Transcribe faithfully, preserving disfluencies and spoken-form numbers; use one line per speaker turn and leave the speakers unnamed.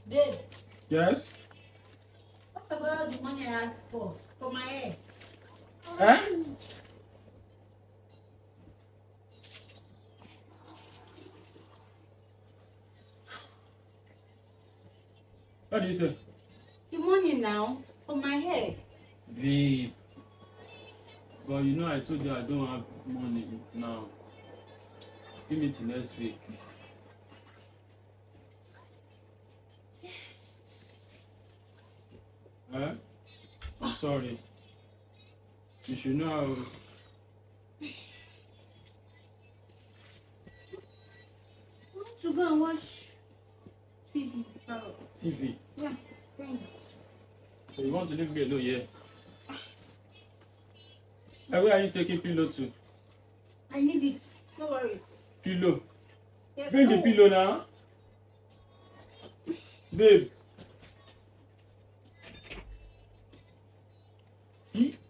Babe.
Yes?
What about the money I asked for? For my hair?
Eh? What do you say?
The money now? For my hair?
Babe. But you know I told you I don't have money now. Give me till next week. Eh? I'm sorry. You should know how.
I want to go and watch T V. Oh.
T V.
Yeah, thank you.
So you want to leave me alone here? Eh, where are you taking pillow to?
I need it. No worries.
Pillow.
Yes.
Bring the
Oh.
pillow now. Babe. E